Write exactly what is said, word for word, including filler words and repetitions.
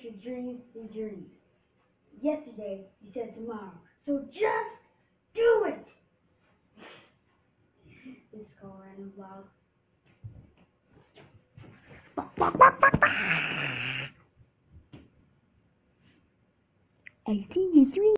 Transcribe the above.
your dreams and dreams. Yesterday, you said tomorrow. So just do it! This is called Random Vlog. I see you three.